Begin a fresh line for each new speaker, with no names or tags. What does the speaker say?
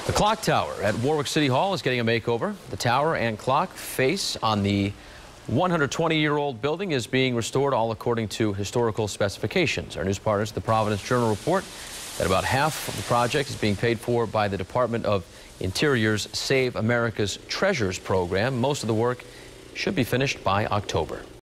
The clock tower at Warwick City Hall is getting a makeover. The tower and clock face on the 120-year-old building is being restored, all according to historical specifications. Our news partners, the Providence Journal, report that about half of the project is being paid for by the Department of Interior's Save America's Treasures program. Most of the work should be finished by October.